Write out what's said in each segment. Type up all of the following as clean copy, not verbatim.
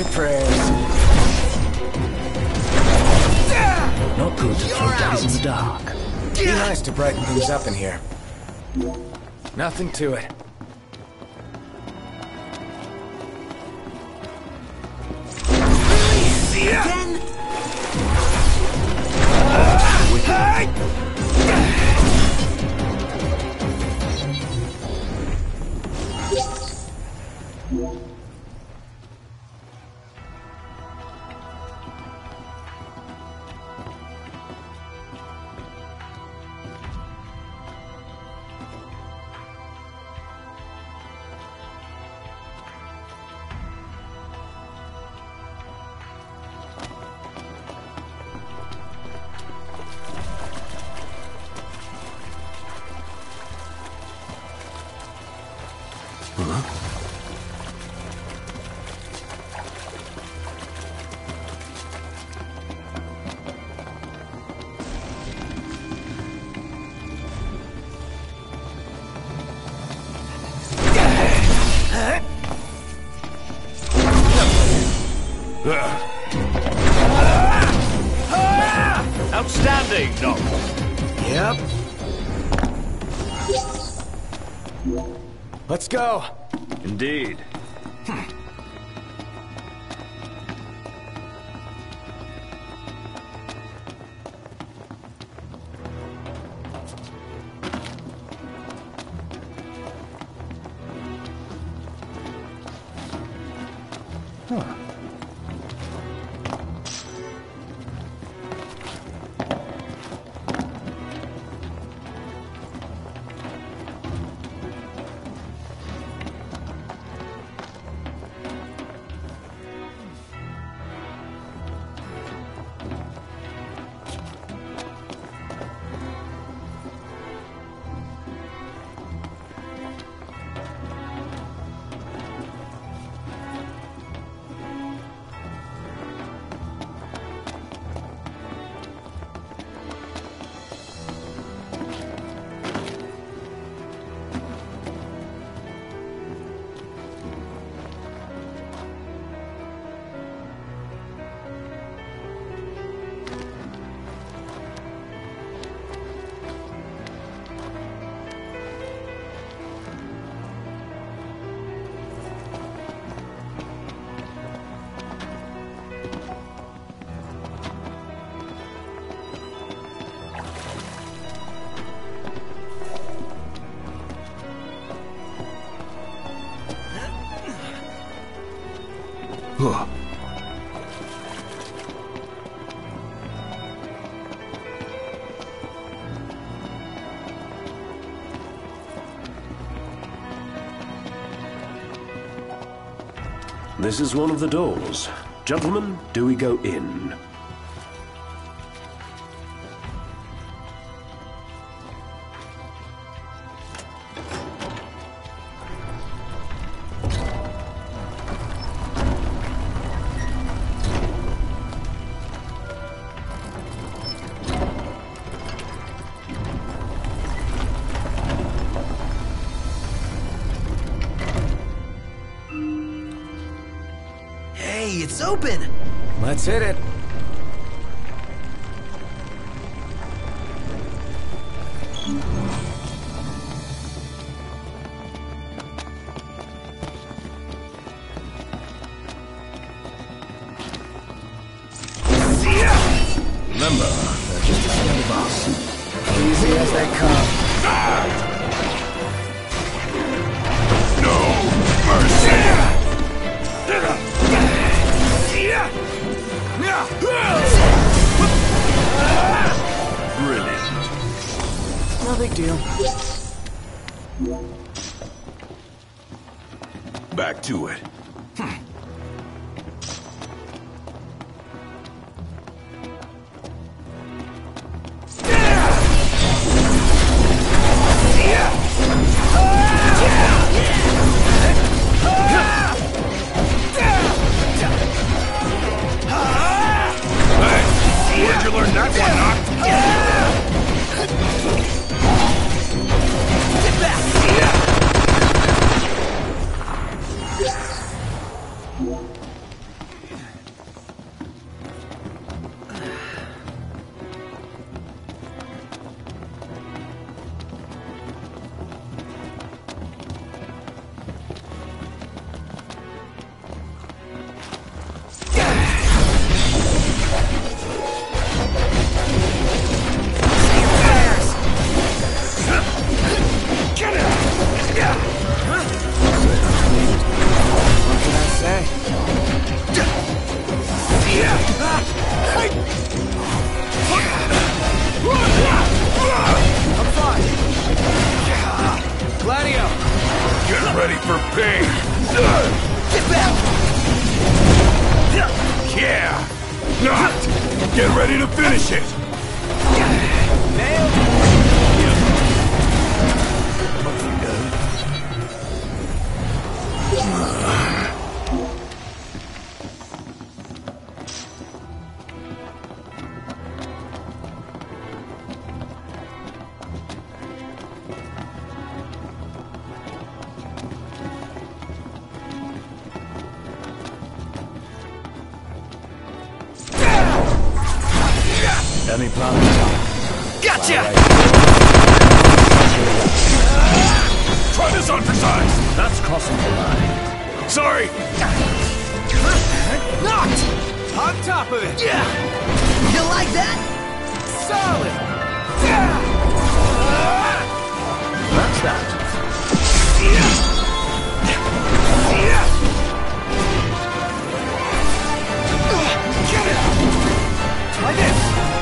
prayers. Not good to throw daggers in the dark. Be nice to brighten things up in here. Nothing to it. Again? Outstanding, Doc. Yep. Let's go. Indeed. This is one of the doors. Gentlemen, do we go in? It's open! Let's hit it. Remember, they're just ahead of us. Easy as they come. No mercy! Brilliant. No big deal. Back to it. Where'd you learn that one, Doc? Let me plant the top. Gotcha! Try this on for size! That's crossing the line. Sorry! Knocked! On top of it! Yeah! You like that? Solid! That's that. Try this!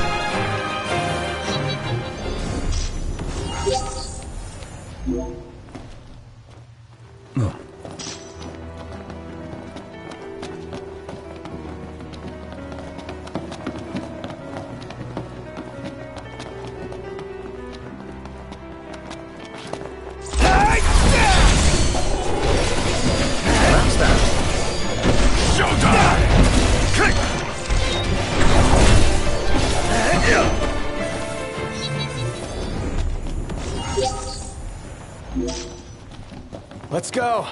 That's that. Showtime! Let's go!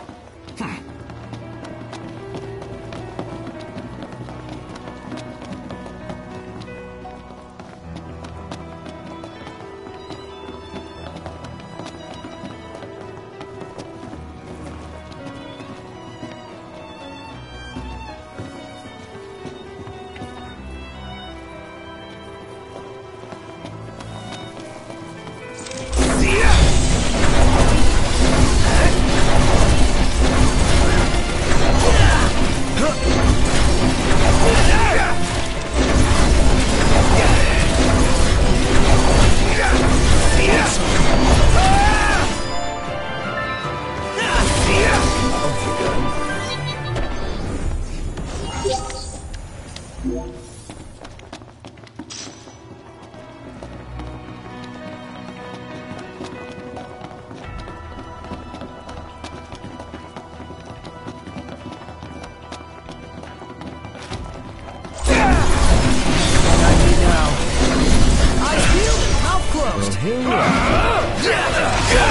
Here we are.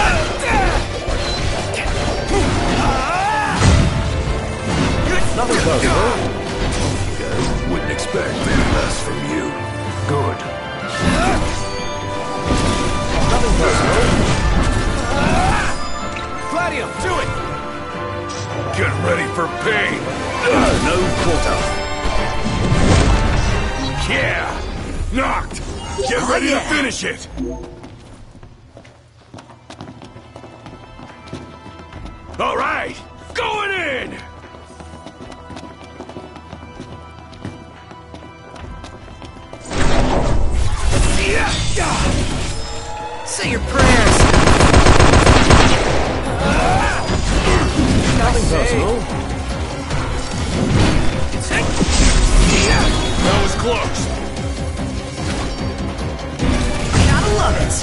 Nothing personal. Wouldn't expect any less from you. Good. Nothing personal. Gladio, do it! Get ready for pain! No quarter. Yeah! Knocked! Get ready to finish it! All right! Going in! Say your prayers! Nothing personal. That was close! Gotta love it!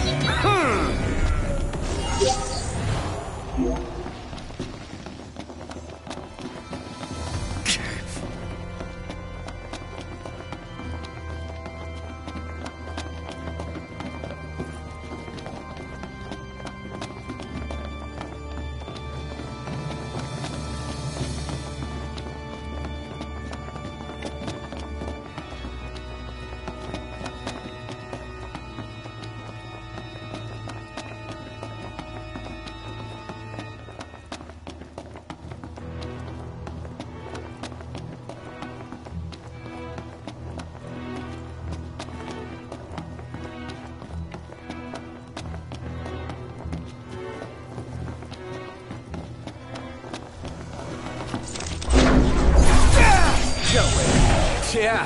Yeah!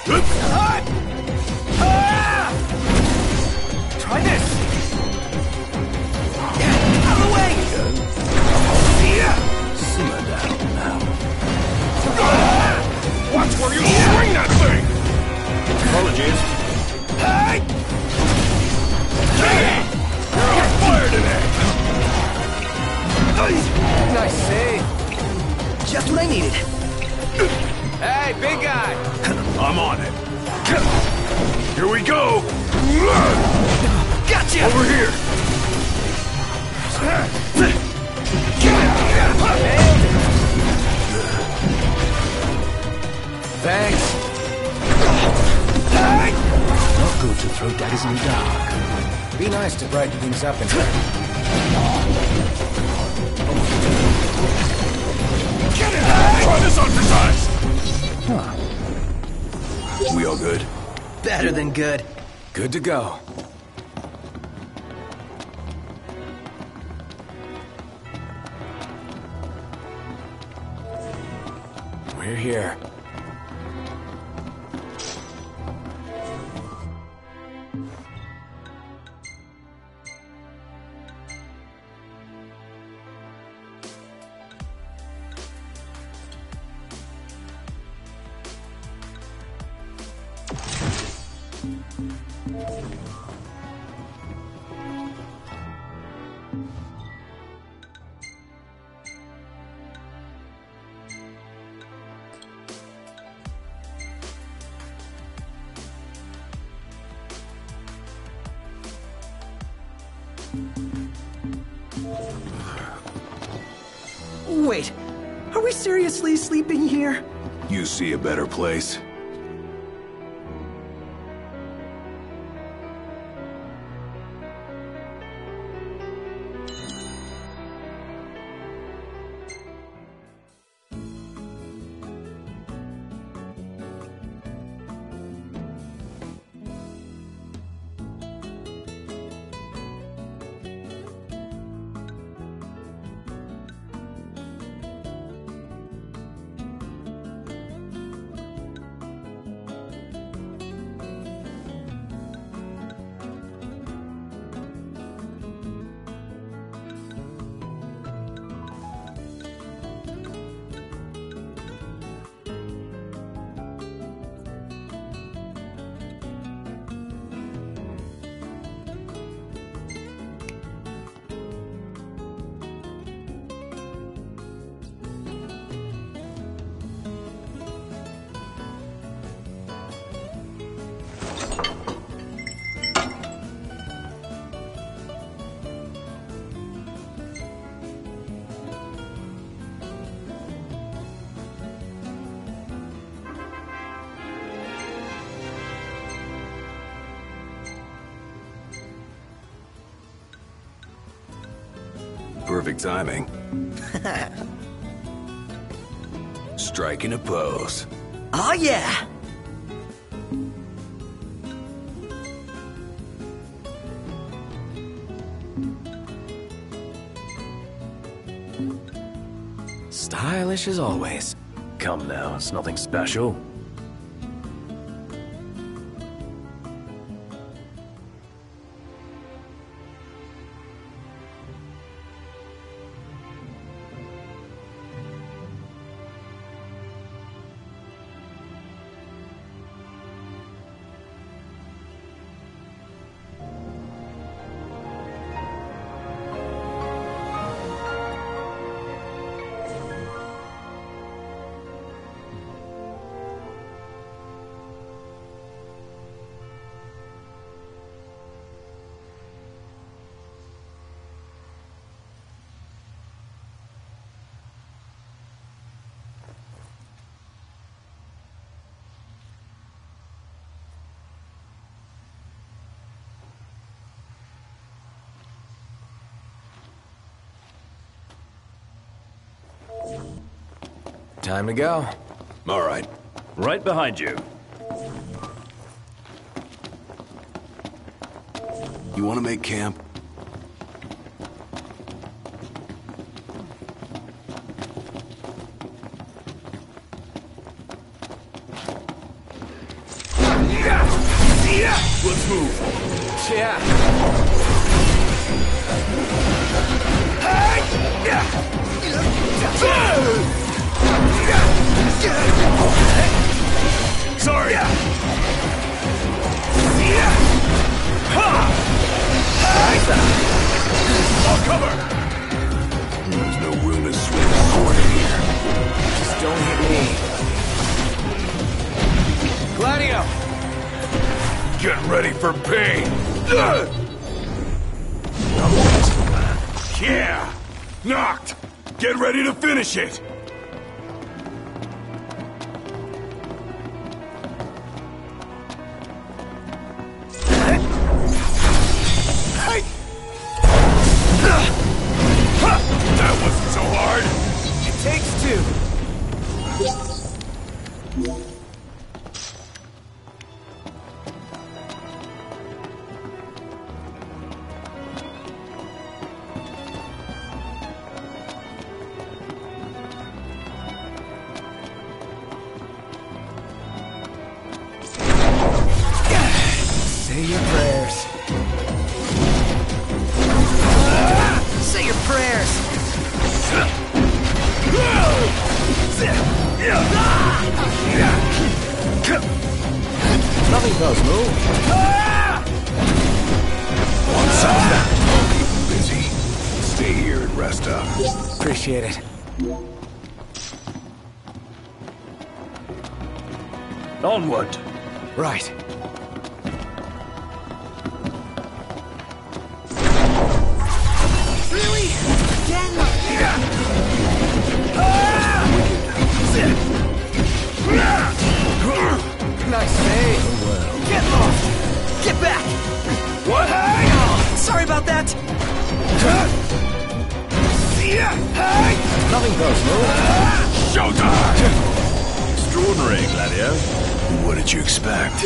Try this! Out of the way! Simmer down now. Watch where you swing that thing! Apologies. You're on fire today! Nice save! Just what I needed. Hey, big guy! I'm on it. Here we go! Gotcha! Over here! Thanks. Be nice to brighten things up in here. Get it! Try this on for size! We all good? Better than good. Good to go. We're here. Wait, are we seriously sleeping here? You see a better place? Perfect timing. Striking a pose. Oh yeah! Stylish as always. Come now, it's nothing special. Time to go. All right. Right behind you. You want to make camp? Let's move. Yeah. Sorry. I'll cover. There's no room to swing a sword in here. Just don't hit me. Gladio! Get ready for pain. Yeah. Knocked. Get ready to finish it. close. Move. Want some of that? I'll keep you busy. Stay here and rest up. Appreciate it. Onward. Right. Really? Again? Nice save. Get lost! Get back! What? Oh, sorry about that. Nothing close. Move. Showtime! Extraordinary, Gladio. What did you expect?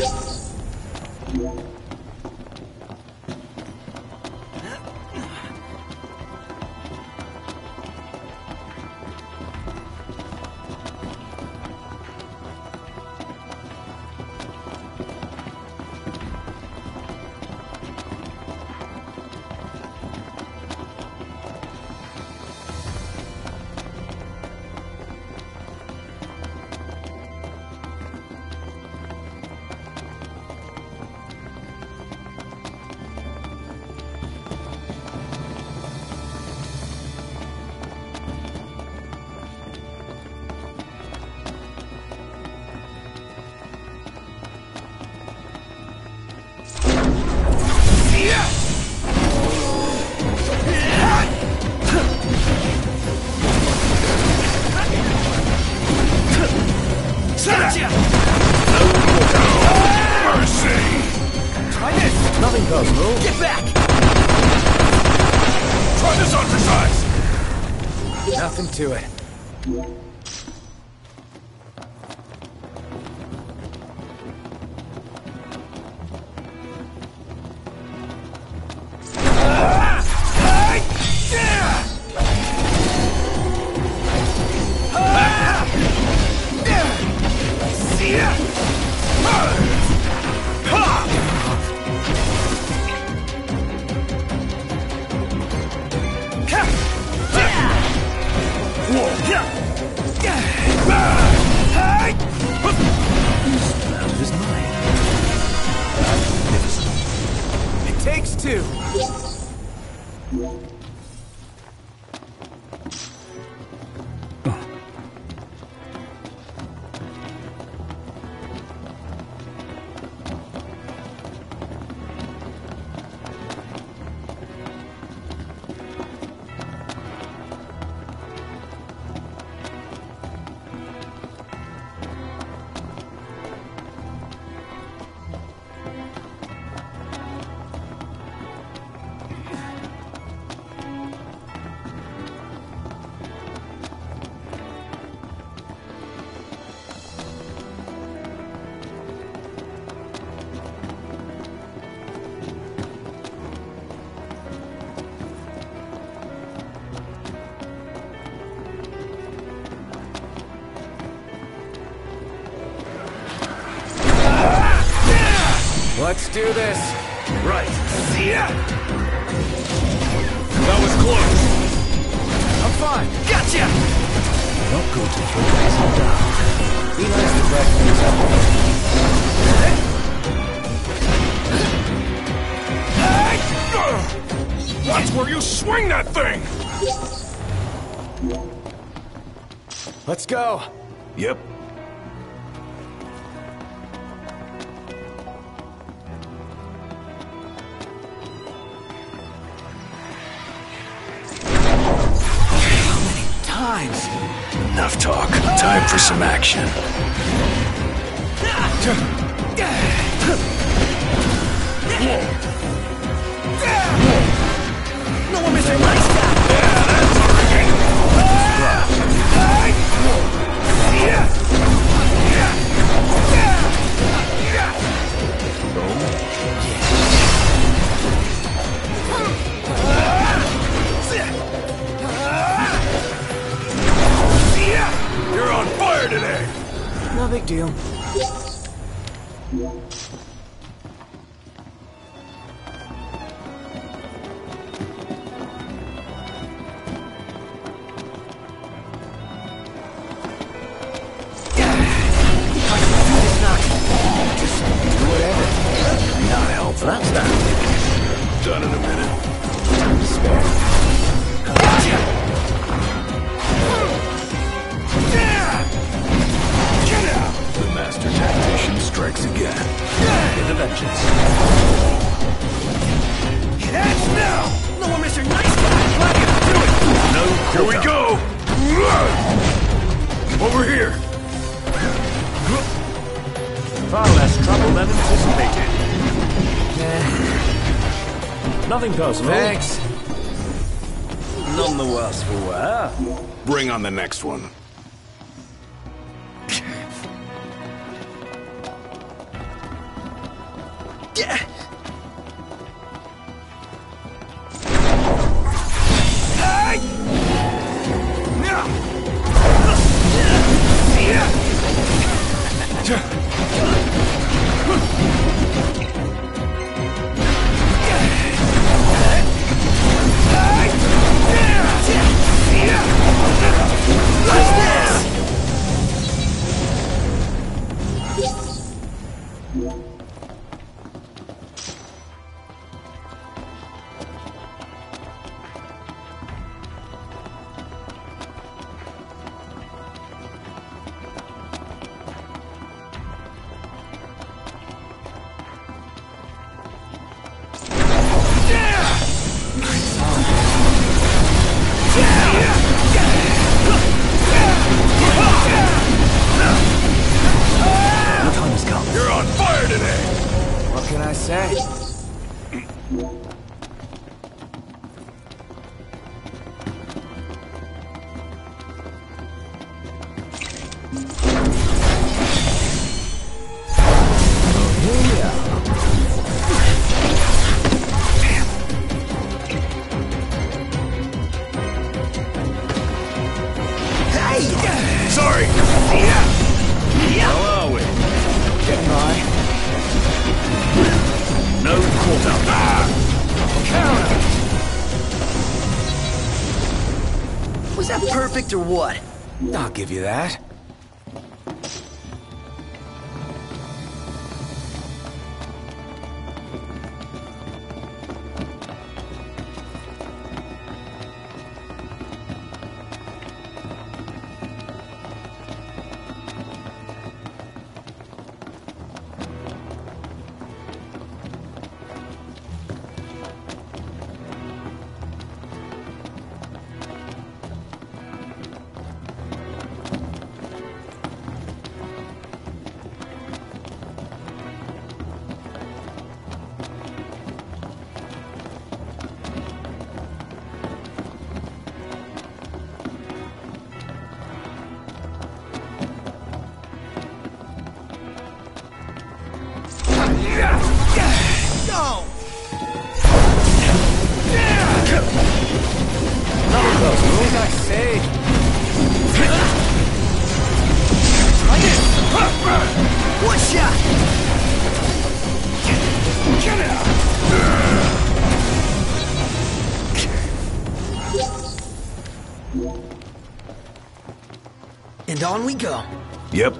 Gotcha! Mercy! Try this! Nothing close. Move. Get back! Try this on for size! Nothing to it. Out of his mind. It takes two. Let's do this. Right. That was close. I'm fine. Gotcha! Not good to throw easy down. Be nice to brighten things up. Watch where you swing that thing! Let's go. Yep. Times. Enough talk. Time for some action. No one Mr. Nice Guy! You're on fire today! No big deal. Just do whatever. minute. Gotcha! Get out! The master tactician strikes again. With a vengeance. Hit edge now! No more Mr. Nice Guy! Flag it! Do it! No Here we go! Over here! Far less trouble than anticipated. Nothing personal. Thanks. None the worse for wear. Bring on the next one. You're on fire today! What can I say? Sorry! How are we? Getting by. No caught out. Was that perfect or what? I'll give you that. No! What can I say? Try this! One shot! Get it out! And on we go. Yep.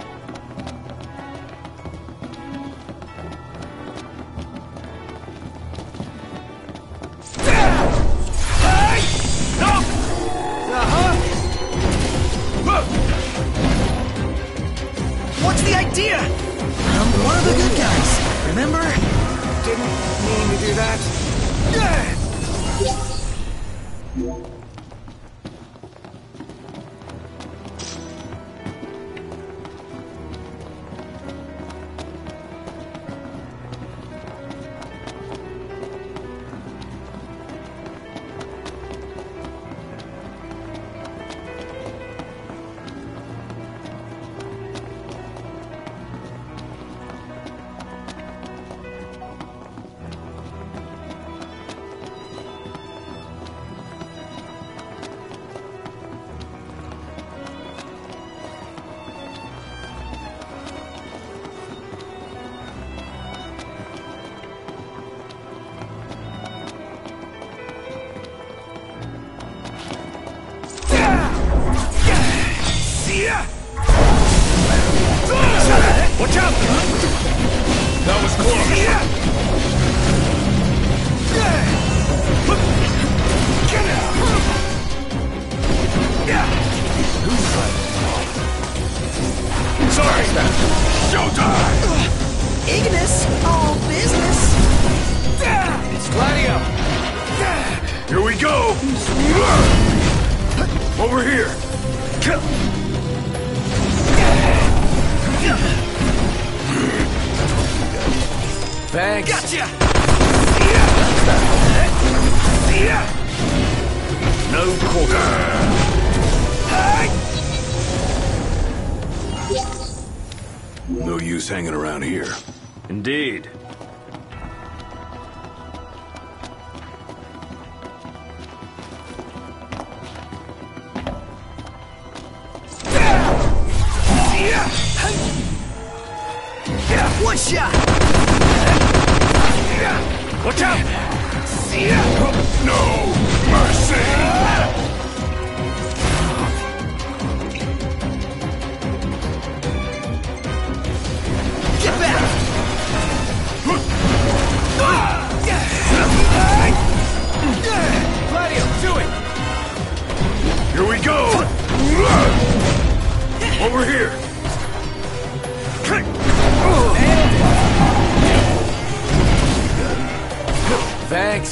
What's the idea? I'm one of the good guys, remember? Didn't mean to do that. Watch out! That was close! Over here! Thanks. Gotcha! No quarter. No use hanging around here. Indeed. One shot! Watch out! No mercy! Get back! Gladio, do it! Here we go! Over here! Thanks.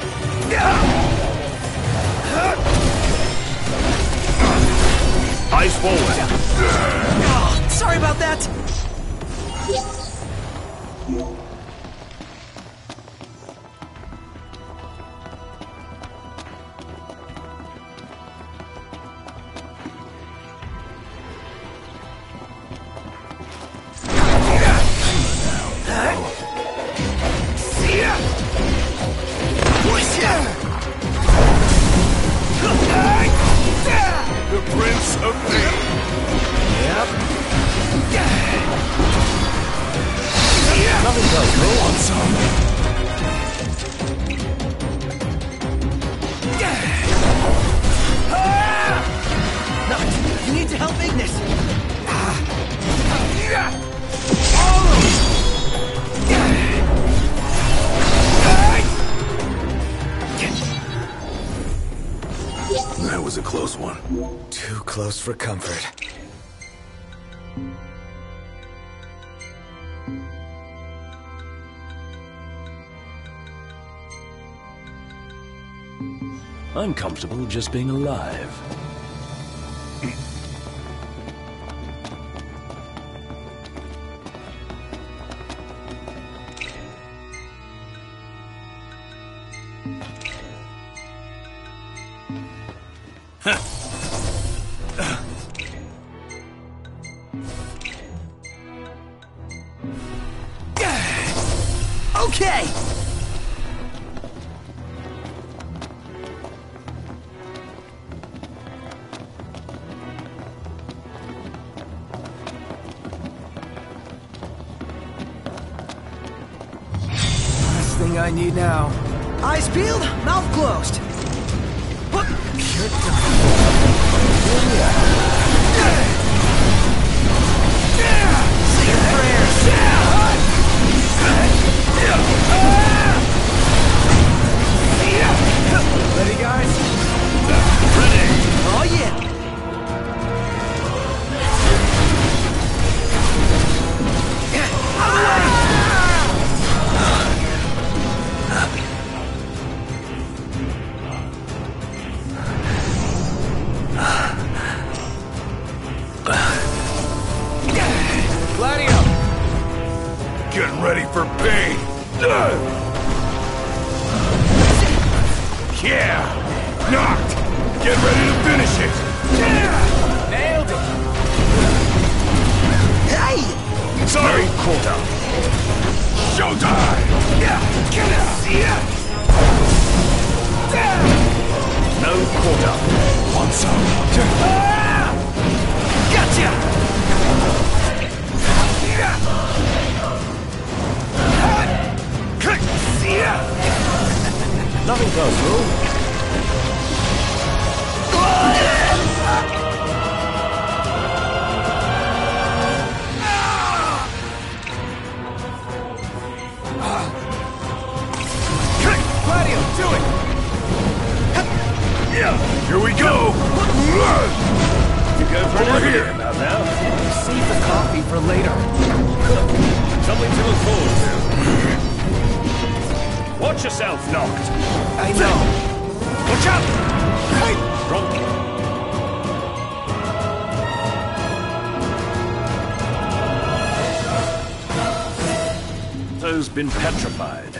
Eyes forward. Oh, sorry about that! The Prince of Pain! Yep. Nothing does, Go on some! No, you need to help Ignis! That was a close one. Too close for comfort. I'm comfortable just being alive. Okay! Last thing I need now. Eyes peeled, mouth closed. What? You're done. Say your prayers. Ready, guys? Oh yeah. Gladio! Getting ready for pain! Yeah! Knocked! Get ready to finish it! Nailed it! Hey! Sorry! Quarter. Showtime! No quarter. Want some? Gotcha! Nothing personal. Gladio, do it! Here we go! You go for Over an here. about now. Save the coffee for later. Something to look forward to. Watch yourself, Knocked. I know. Watch out! been petrified.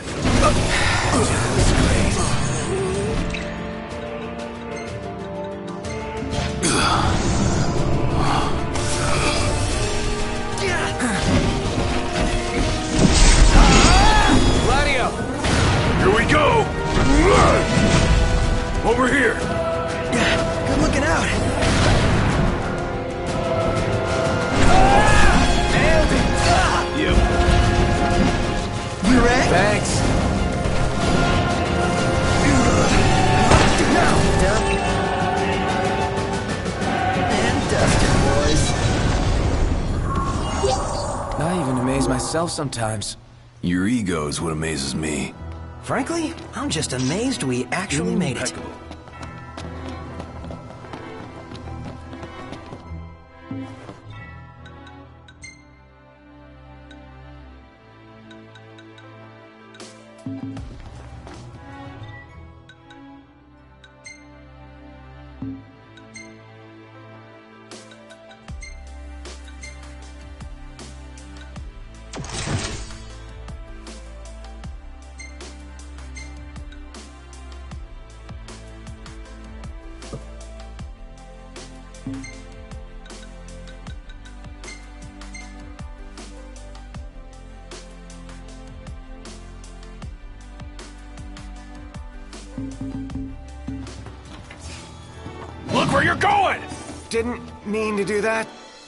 Gladio! Here we go! Over here! Good looking out. Nailed it! Yep. You ready? Thanks. Now, dump. And dusted, boys. I even amaze myself sometimes. Your ego is what amazes me. Frankly, I'm just amazed we actually made it. Impeccable. Look where you're going! Didn't mean to do that.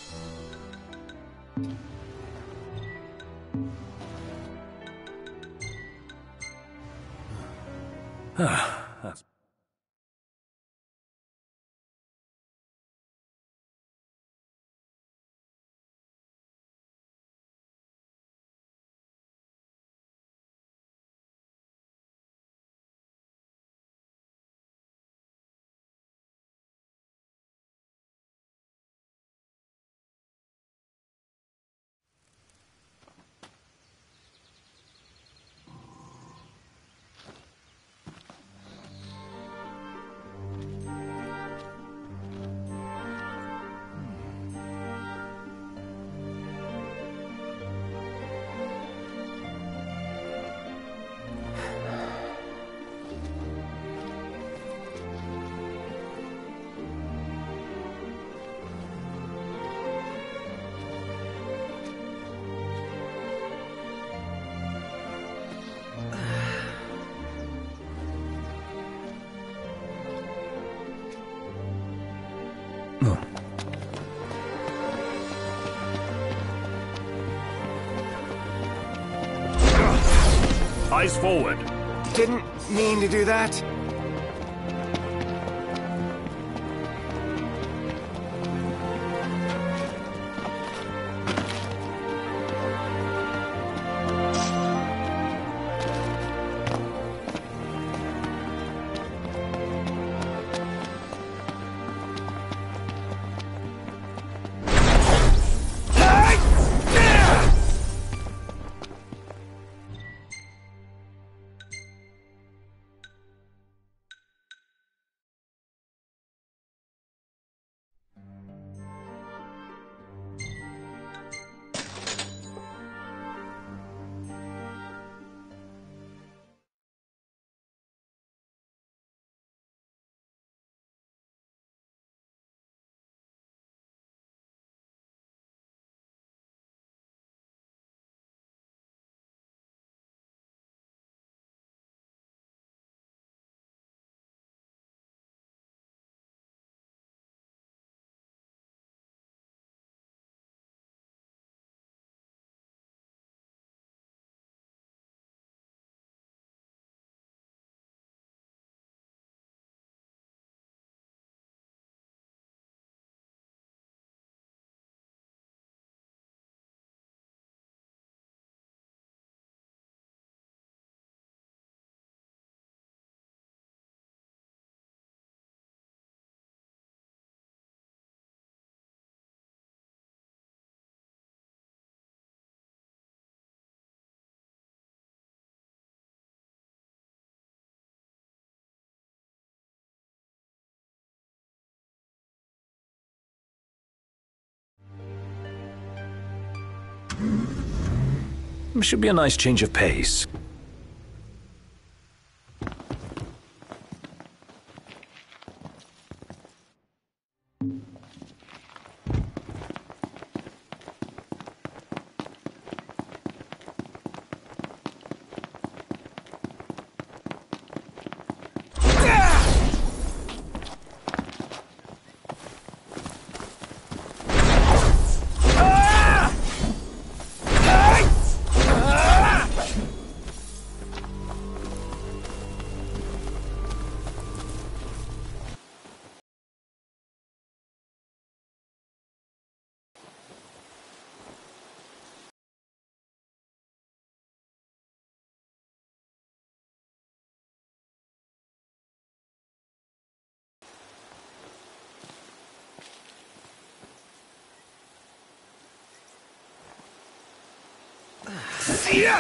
Eyes forward. Didn't mean to do that. Should be a nice change of pace. Yeah!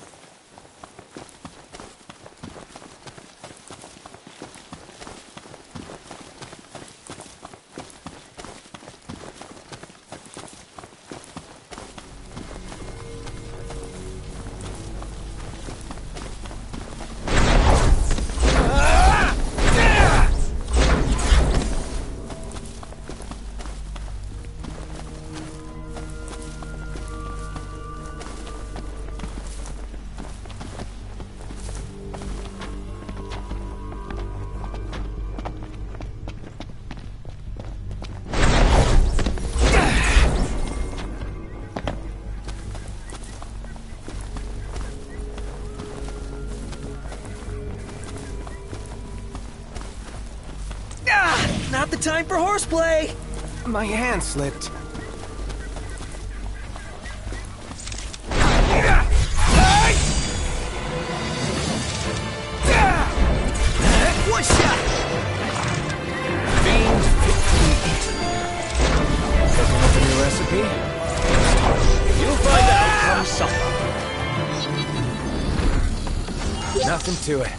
Not the time for horseplay! My hand slipped. One shot! Fiend 15. Cooking up a new recipe? You'll find out come supper. Nothing to it.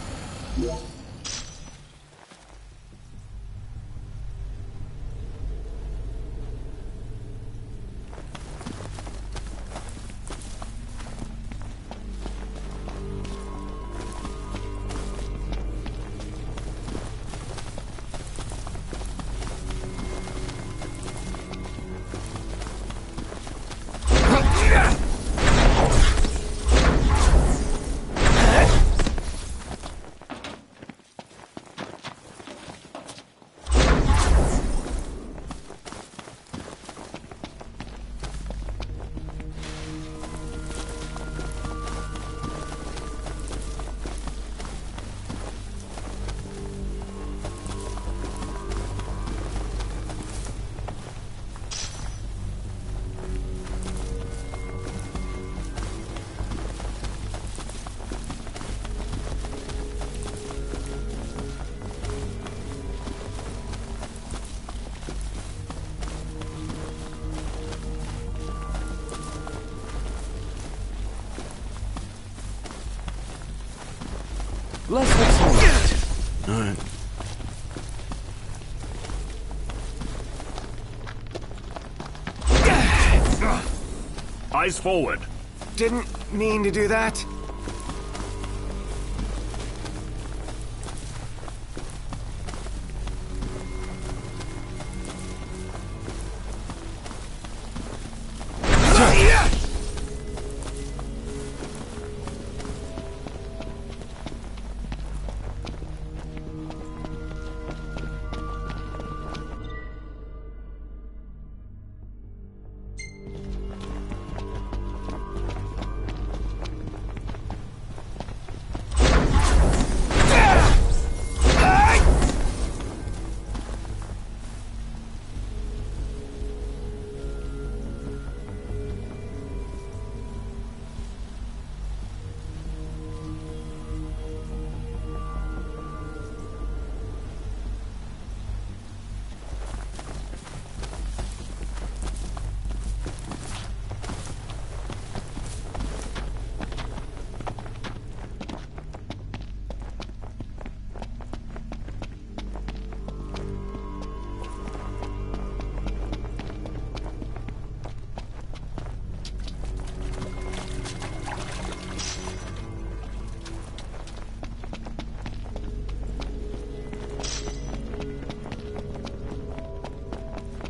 Let's have some light. All right. Eyes forward. Didn't mean to do that.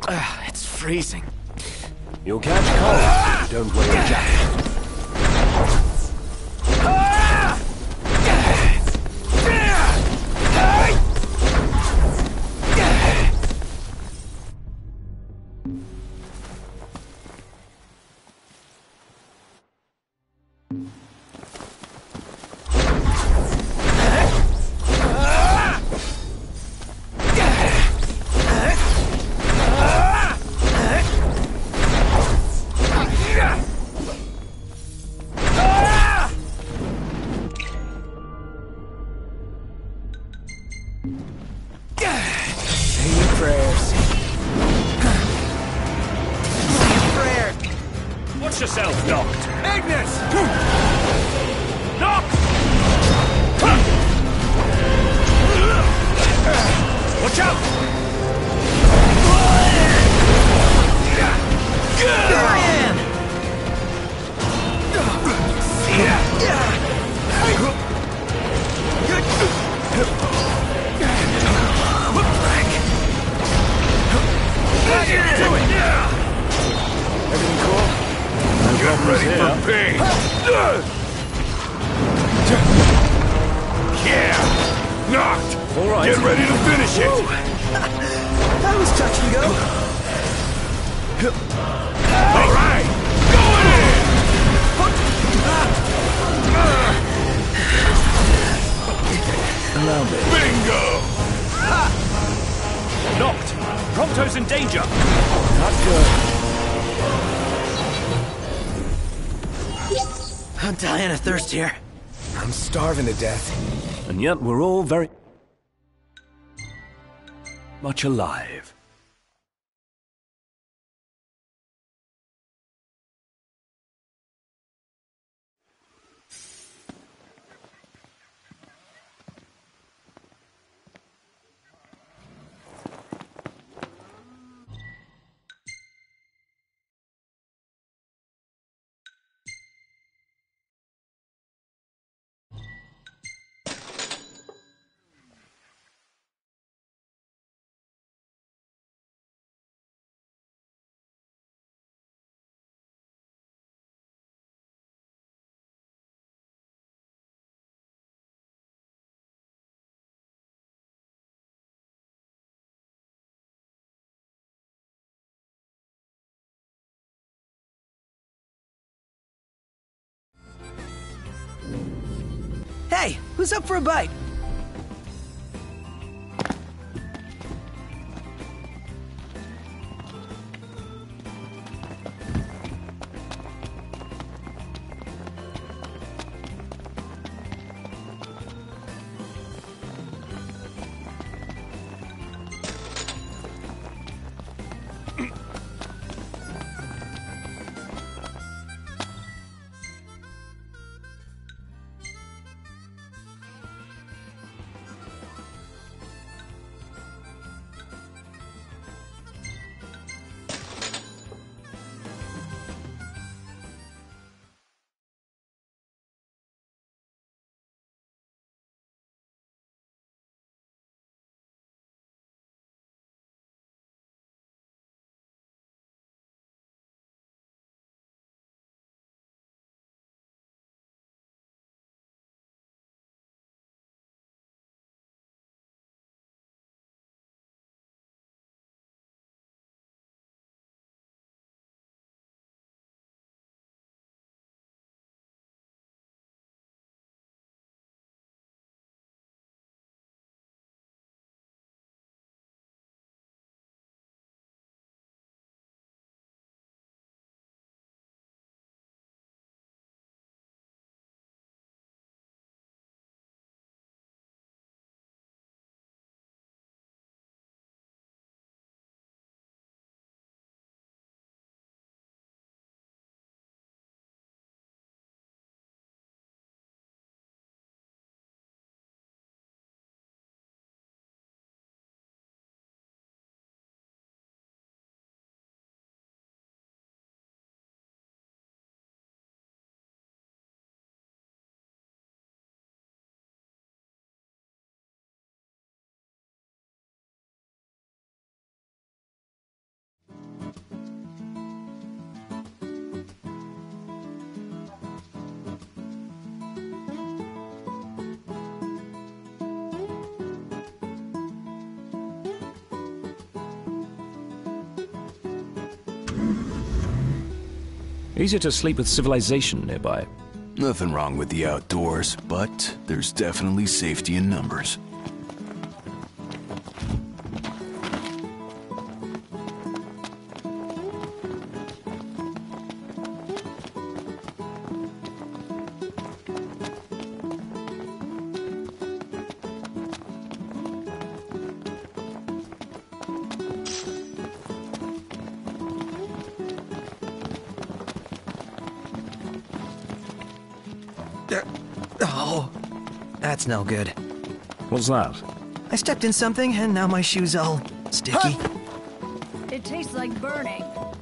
It's freezing. You'll catch cold if you don't wear a jacket. Say your prayers. Watch yourself, Noct. Ignis! Noct! Watch out! Ryan! Everything cool? Get ready for pain! Yeah! Knocked! All right. Get ready to finish it! That was touch and go. Alright! Going in! Allow me. Bingo! Noct! Prompto's in danger! Not good. I'm dying of thirst here. I'm starving to death. And yet we're all very much alive. Hey, who's up for a bite? Easier to sleep with civilization nearby. Nothing wrong with the outdoors, but there's definitely safety in numbers. Oh, that's no good. What's that? I stepped in something and now my shoe's all sticky. It tastes like burning.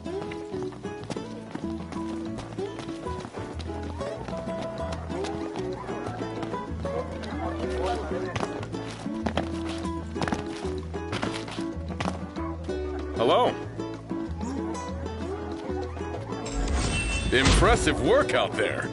Hello. Impressive work out there.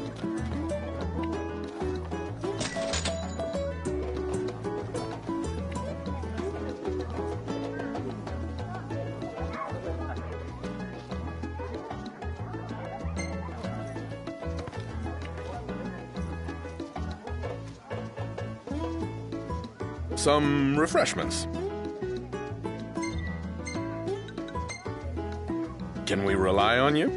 Some refreshments. Can we rely on you?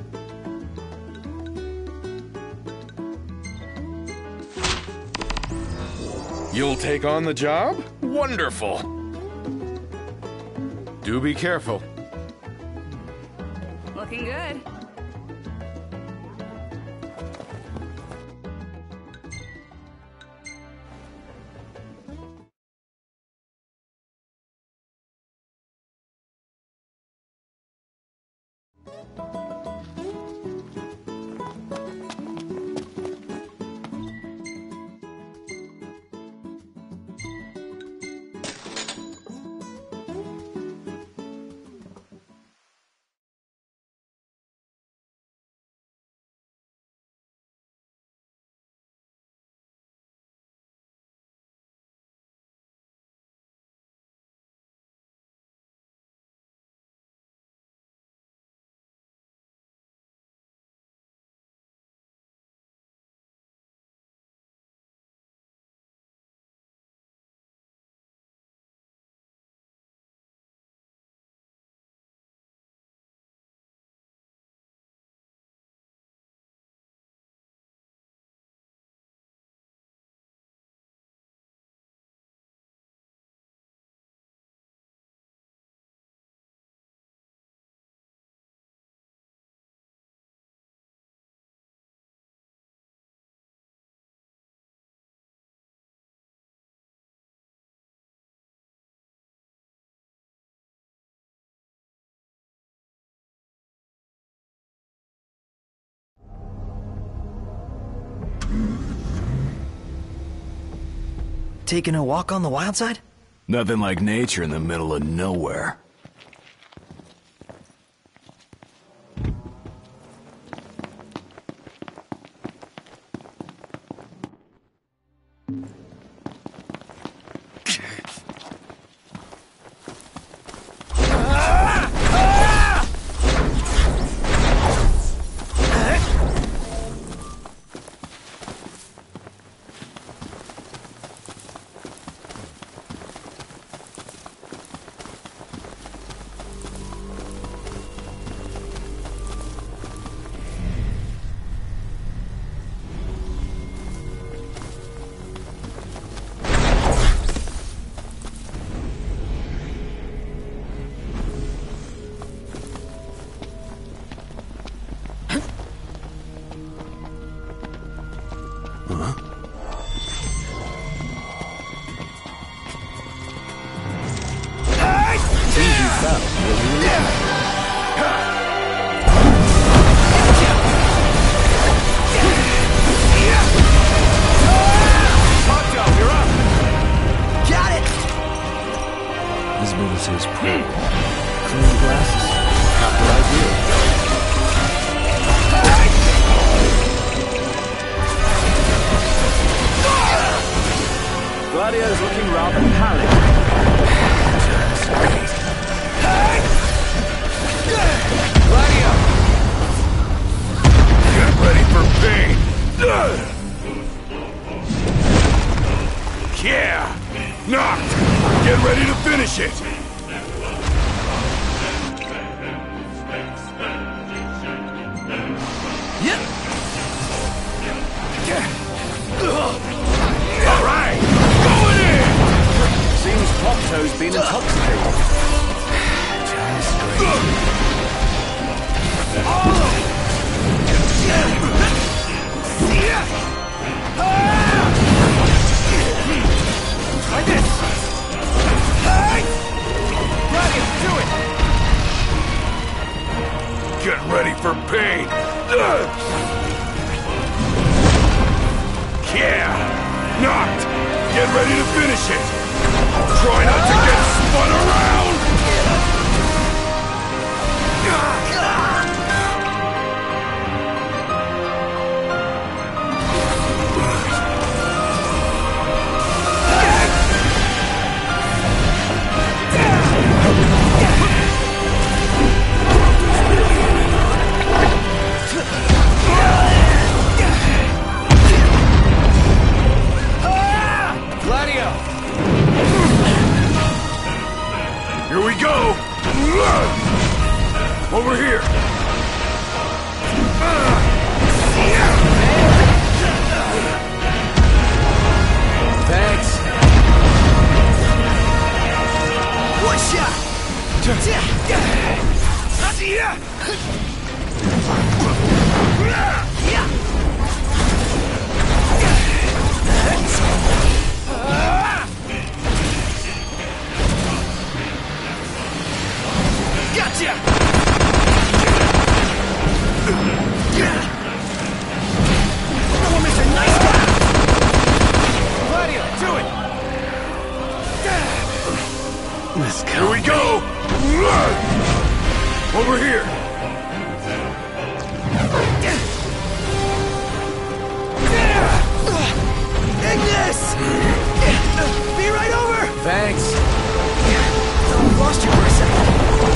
You'll take on the job? Wonderful! Do be careful. Looking good. Taking a walk on the wild side? Nothing like nature in the middle of nowhere. Visibility is poor. Clean glasses. Not what I do. Gladio's looking rather pallid. Gladio! Get ready to finish it! Yep. Alright! Going in! Seems Prompto's been intoxicated. Try this. Gladius, do it. Get ready for pain! Yeah! Knocked! Get ready to finish it! Try not to get spun around! Gladio. Here we go! Over here! Thanks. One shot. Gotcha! Oh, Mr. Nice Guy! Gladio, do it! Here we go! Over here! Ignis! Be right over! Thanks. Lost you for a second.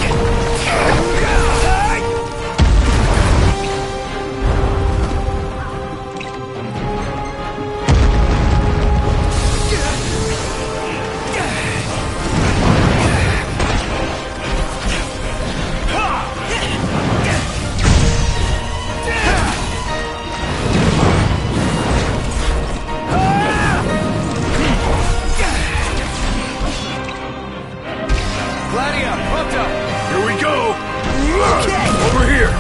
Gladio, Prompto! Here we go! Okay. Over here!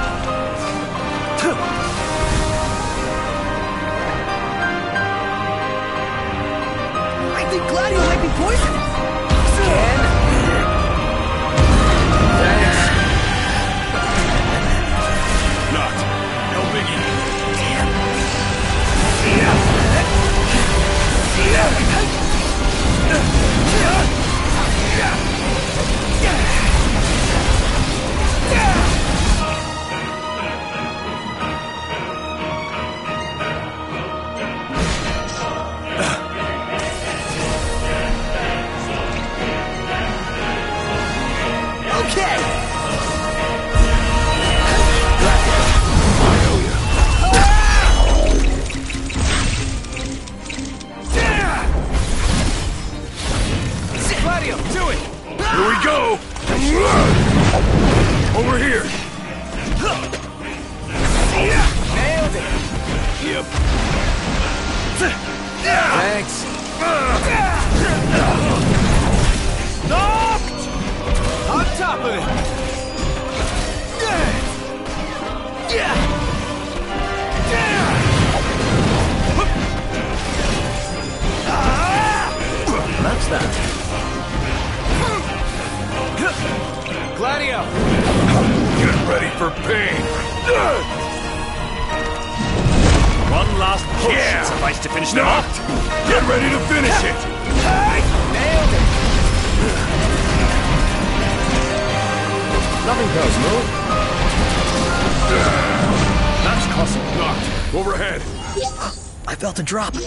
I think Gladio might be poisonous. Ken? Thanks. Knocked. No biggie. Okay. Gladio, do it! Here we go! Over here! Nailed it! Yep. Thanks. Knocked! On top of it! That's that. Gladio! Get ready for pain! One last push Yeah. should suffice to finish them off. Knocked! Get ready to finish it! Nailed it! Nothing personal. That's Cosmo. Knocked! Overhead! I felt a drop.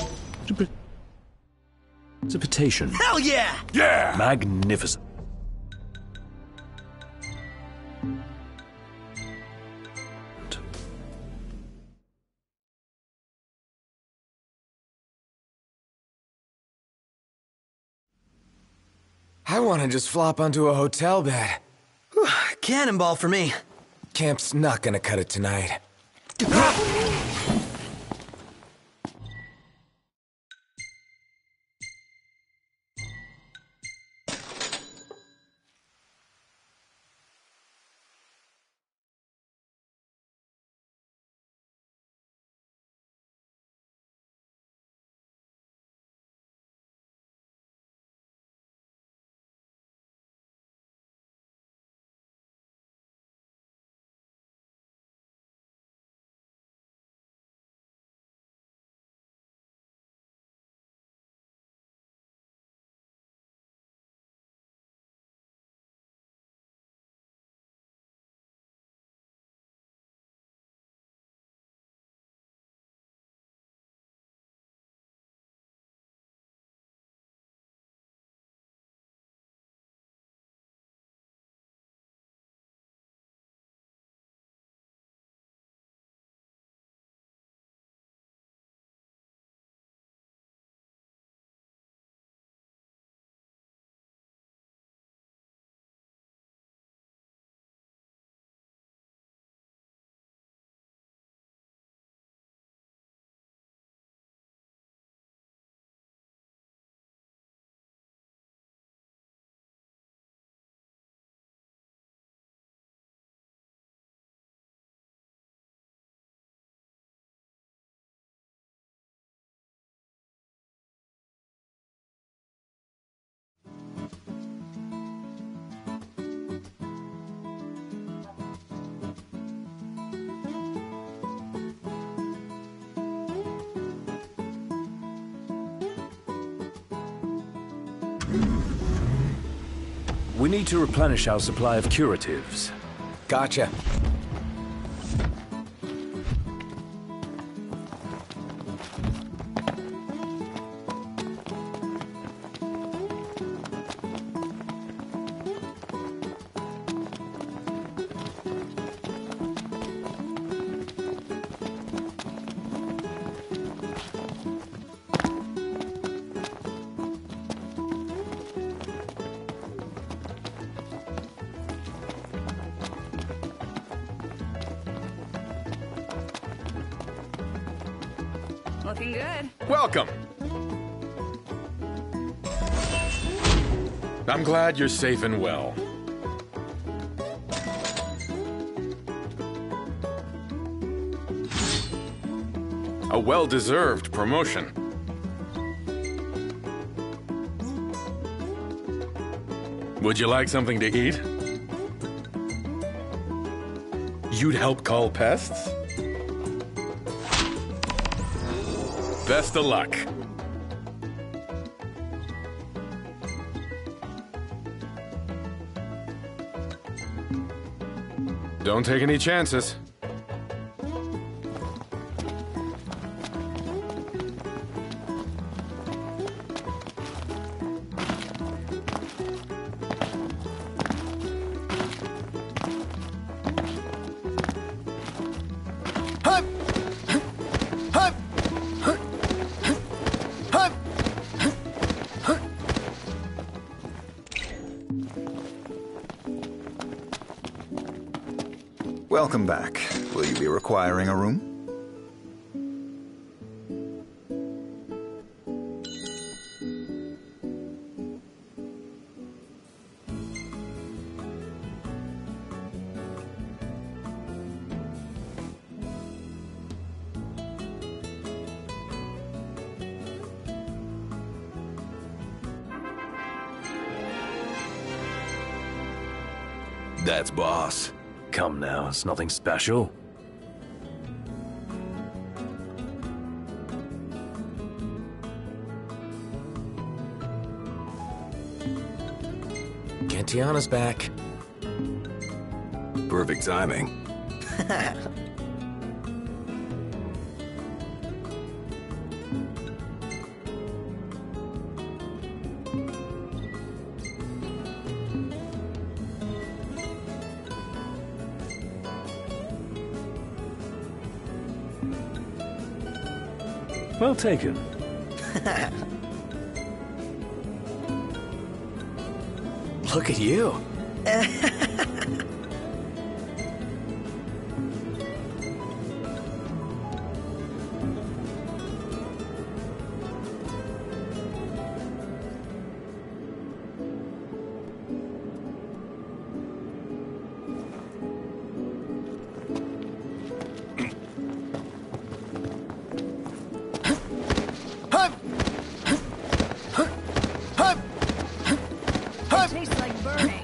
Precipitation. Hell yeah! Yeah! Magnificent. I want to just flop onto a hotel bed. Cannonball for me. Camp's not gonna cut it tonight. We need to replenish our supply of curatives. Gotcha. Looking good. Welcome. I'm glad you're safe and well. A well-deserved promotion. Would you like something to eat? You'd help call pests? Best of luck. Don't take any chances. Welcome back. Will you be requiring a room? That's boss. Come now, it's nothing special. Cantiana's back. Perfect timing. Well taken. Look at you. Tastes like burning.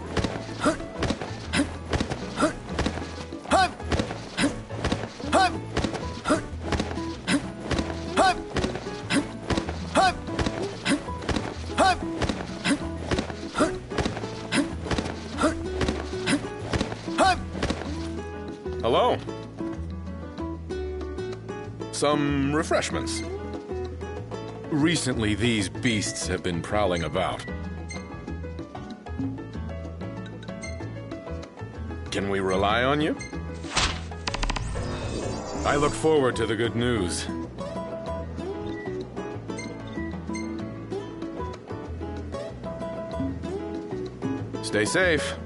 Hello. Some refreshments. Recently, these beasts have been prowling about. Can we rely on you? I look forward to the good news. Stay safe.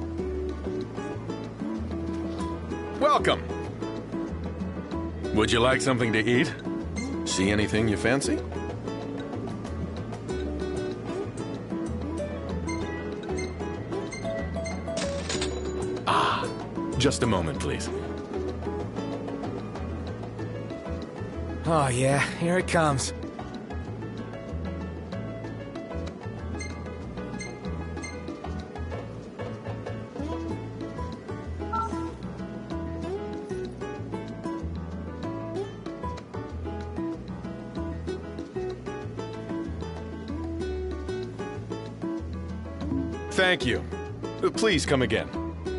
Welcome. Would you like something to eat? See anything you fancy? Just a moment, please. Oh yeah, here it comes. Thank you. Please come again.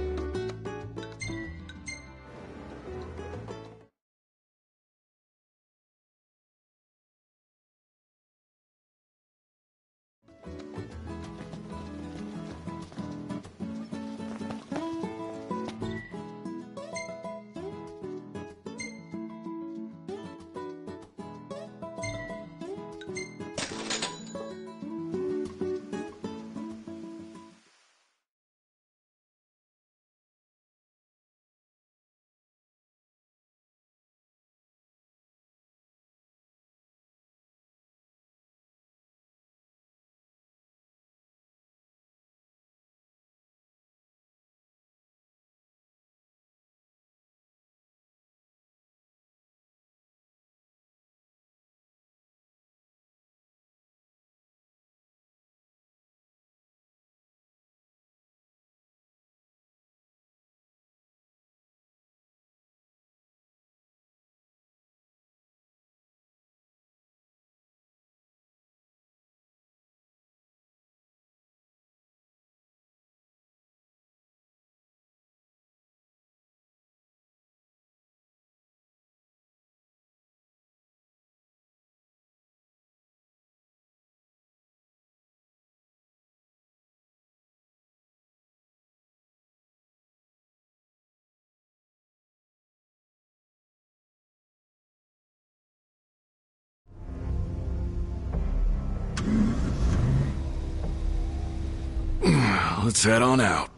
Let's head on out.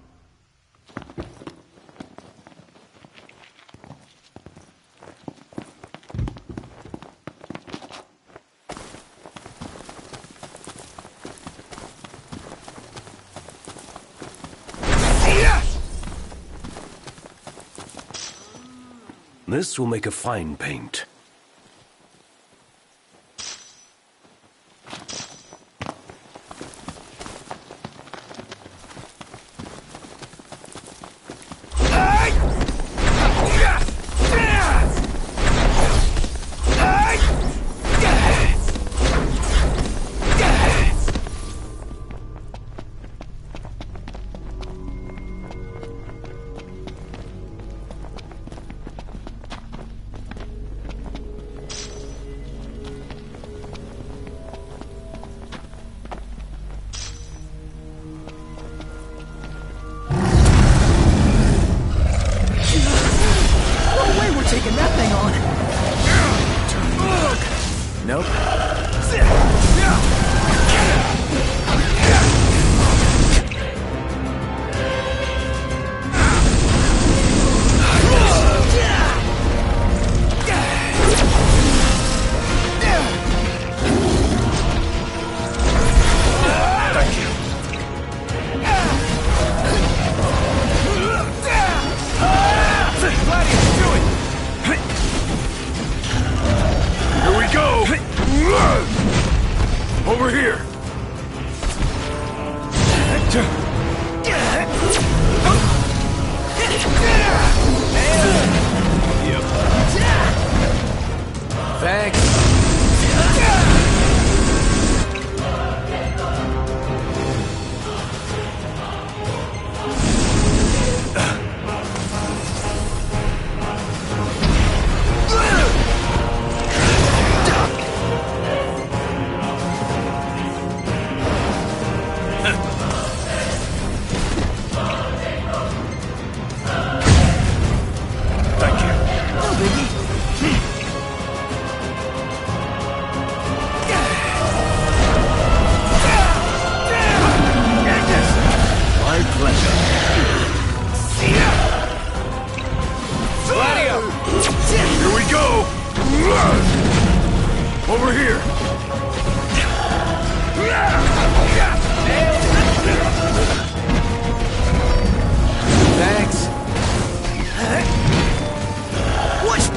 This will make a fine paint. Thanks. Thank you. No biggie. My pleasure. Here we go! Over here! Thanks. What?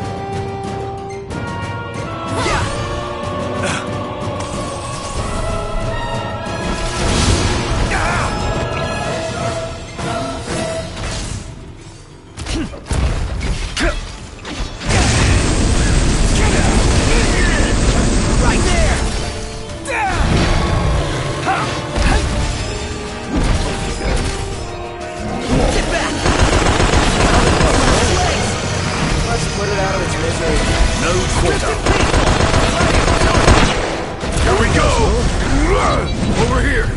Right there! Get back! Let's put it out of its misery. No quarter. Here we go! Over here!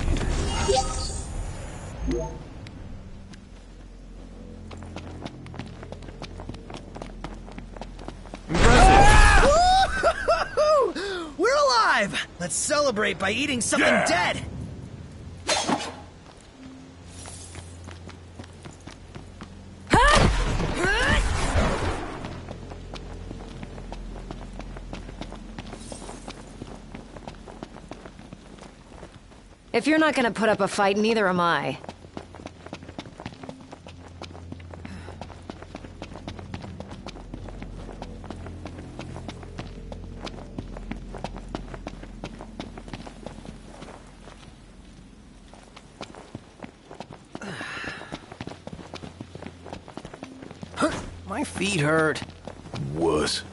We're alive! Let's celebrate by eating something Yeah. dead! If you're not gonna put up a fight, neither am I. My feet hurt. Worse.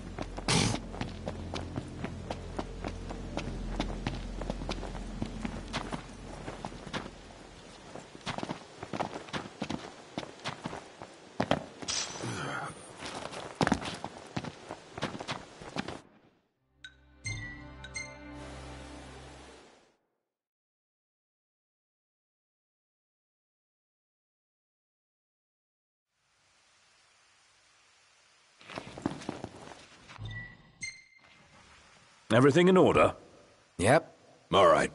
Everything in order? Yep. All right.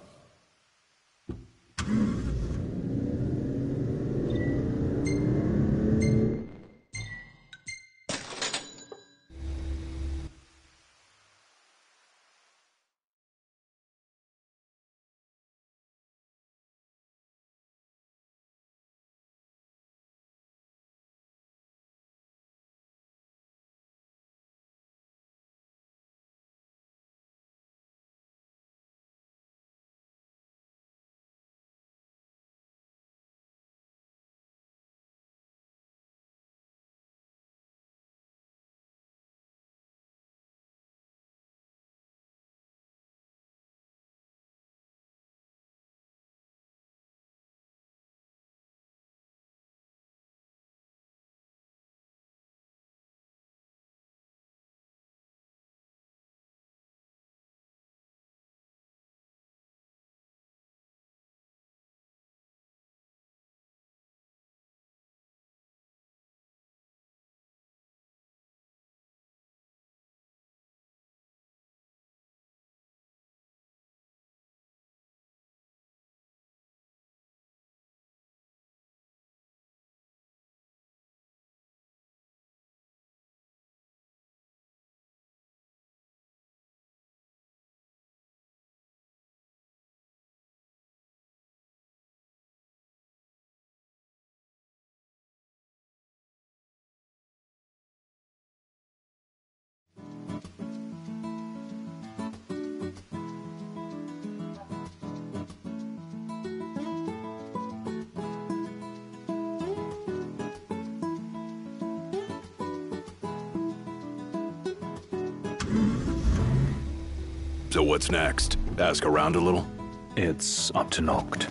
what's next? Ask around a little? It's up to Noct.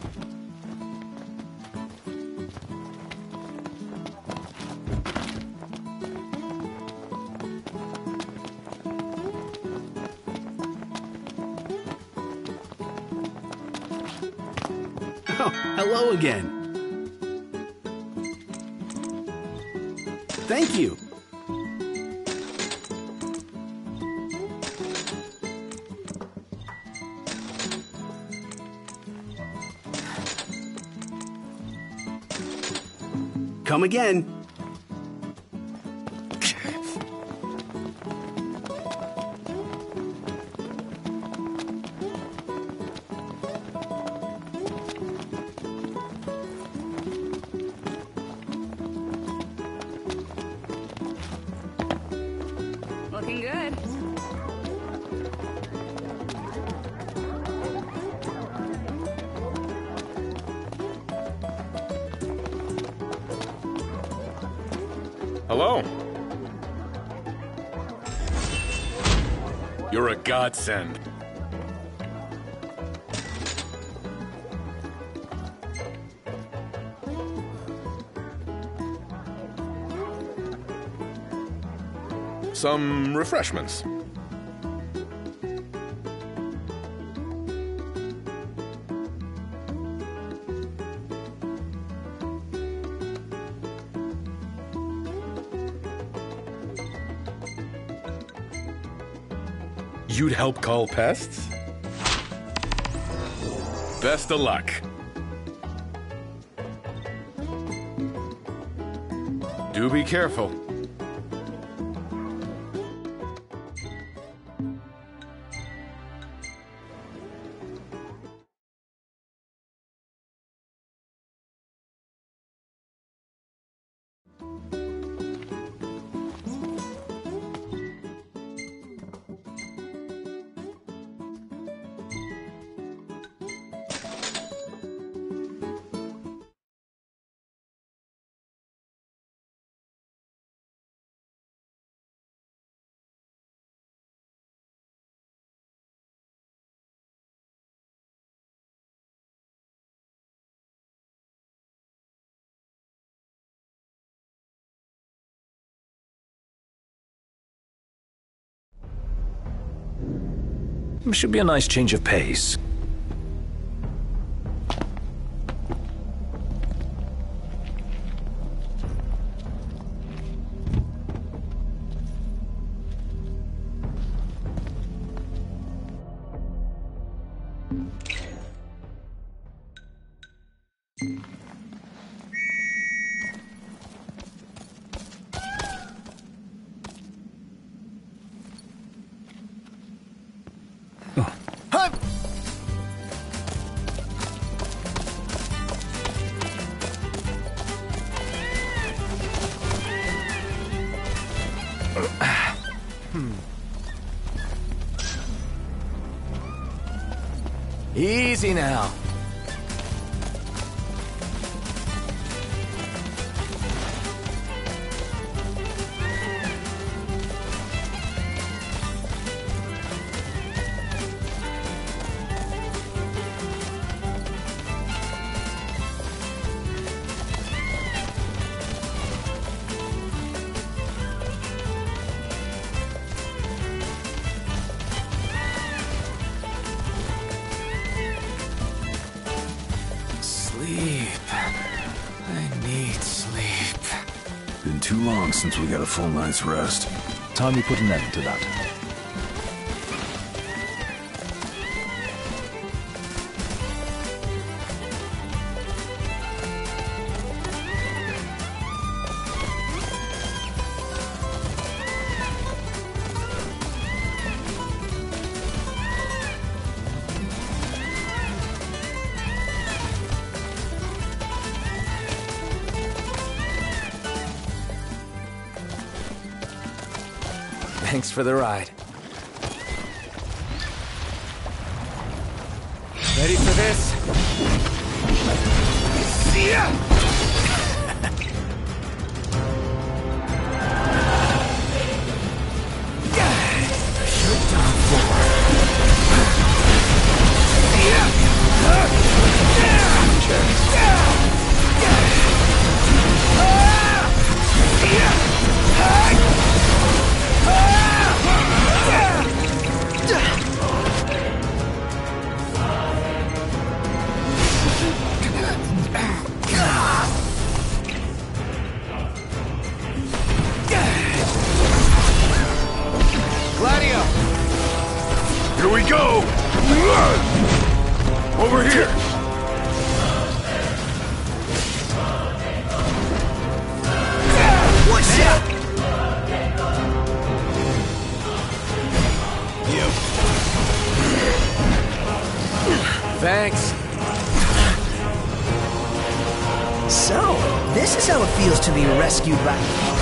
Oh, hello again. Thank you. Come again. Looking good. Hello. You're a godsend. Some refreshments. You'd help call pests? Best of luck. Do be careful. Should be a nice change of pace. Easy now. Been too long since we got a full night's rest. Time we put an end to that. Thanks for the ride. Ready for this? See ya! You're done for. This is how it feels to be rescued by...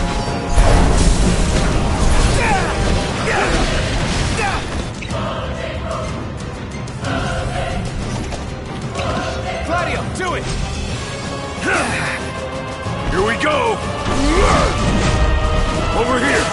Gladio, do it! Here we go! Over here!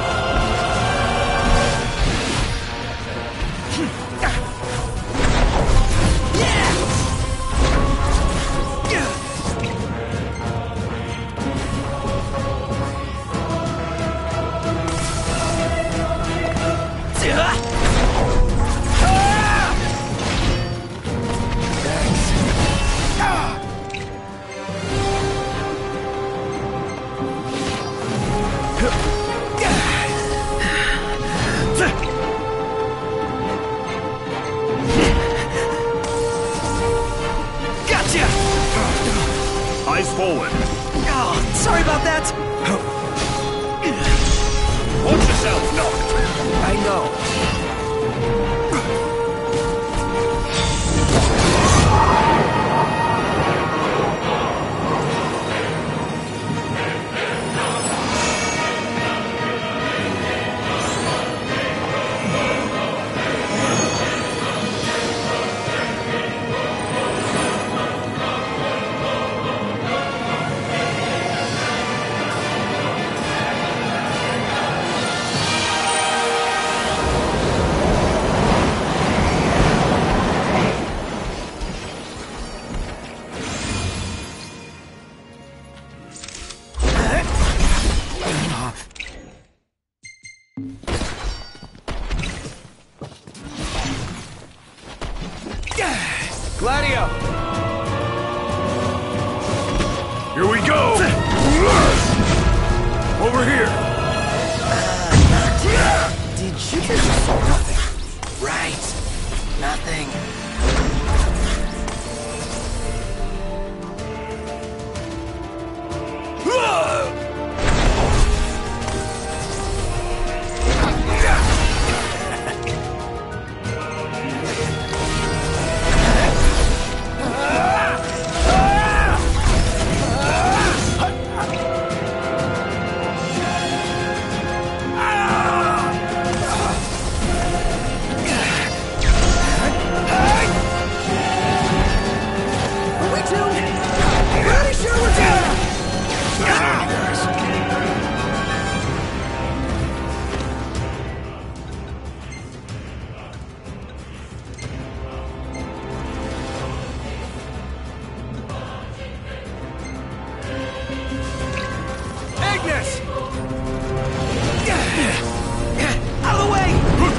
Gotcha! Eyes forward. Oh, sorry about that. Watch yourself, Noct. I know. Gladio! Here we go! Over here! Did you just... Nothing. Right. Nothing. Ignis! Out of the way!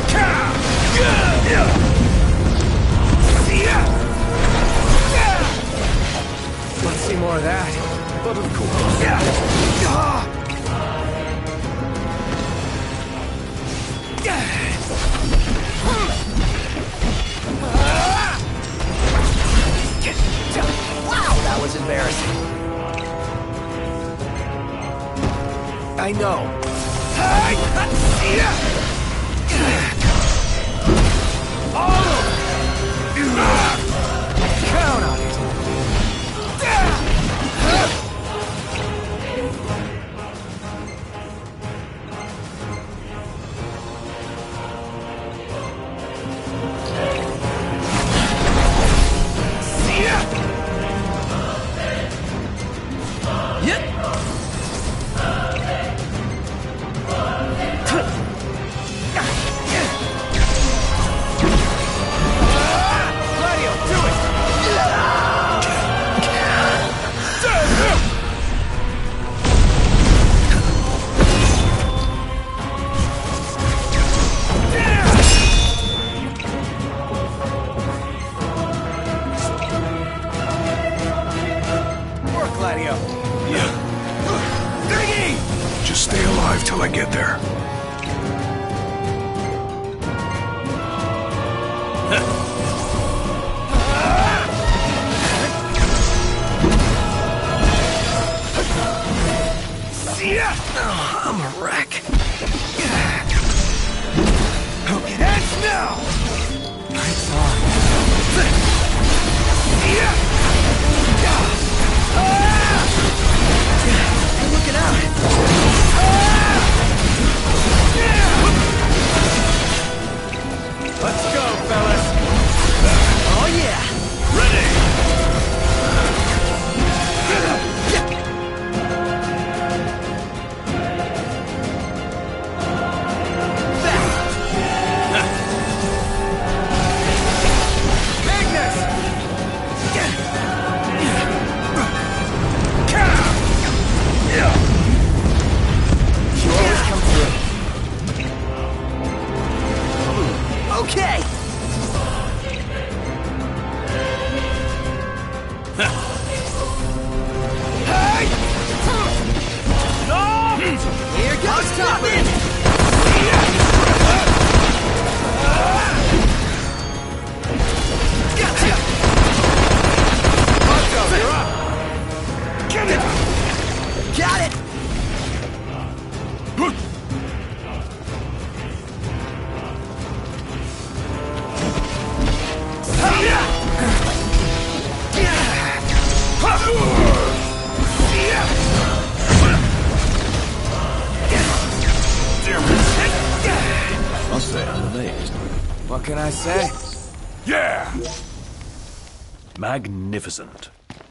Let's see more of that. But of course. Wow, that was embarrassing. I know. Count on it. Gladio, do it! Work, Gladio. Just stay alive till I get there. Oh, I'm a wreck. Heads now! Lights on. top! Gotcha! Marco, you're up! Get it! Got it! Must say I'm amazed. What can I say? Yeah! Magnificent.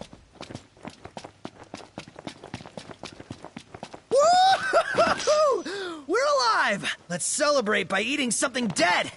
Woo! We're alive! Let's celebrate by eating something dead!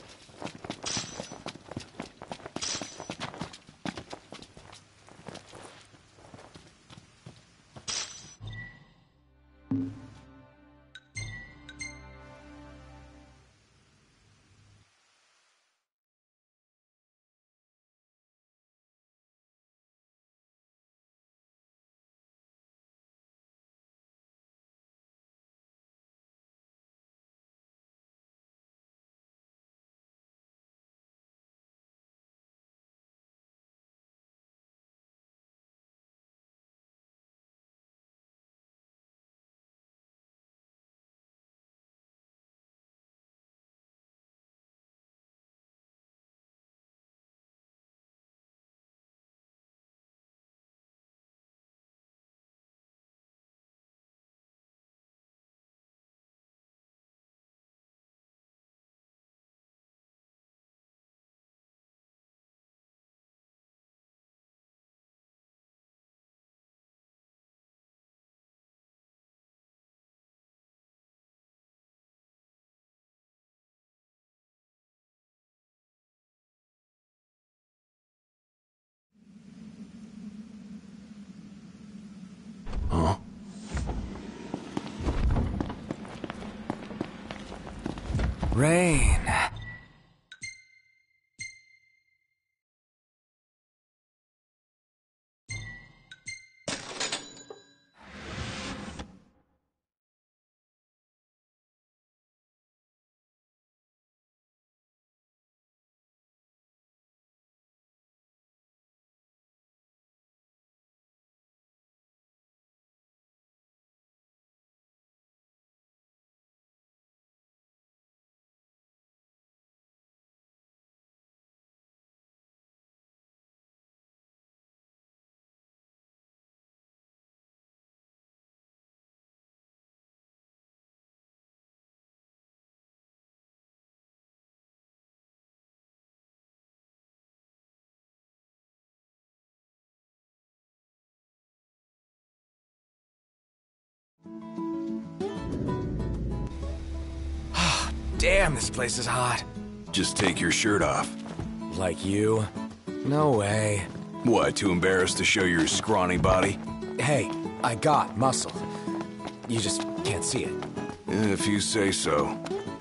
Rain. Damn, this place is hot. Just take your shirt off. Like you? No way. What, too embarrassed to show your scrawny body? Hey, I got muscle. You just can't see it. If you say so.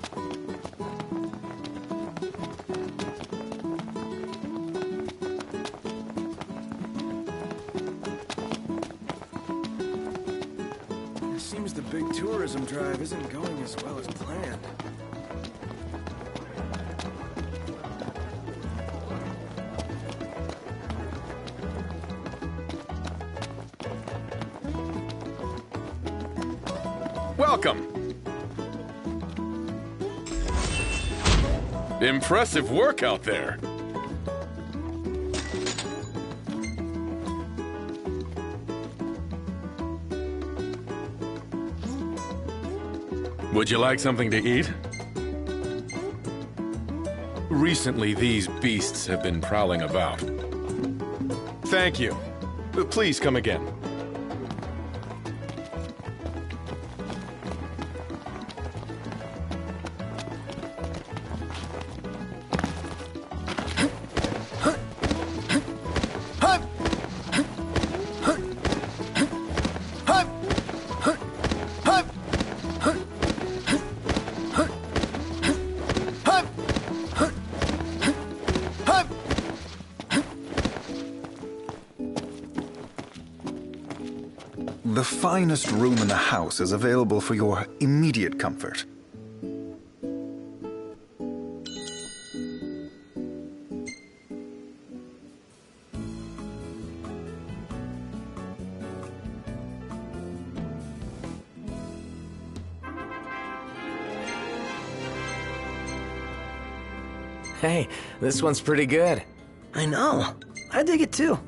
It seems the big tourism drive isn't going as well as planned. Welcome. Impressive work out there. Would you like something to eat? Recently, these beasts have been prowling about. Thank you. Please come again. The finest room in the house is available for your immediate comfort. Hey, this one's pretty good. I know. I dig it too.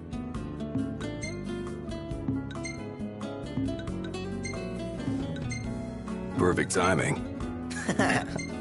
Perfect timing.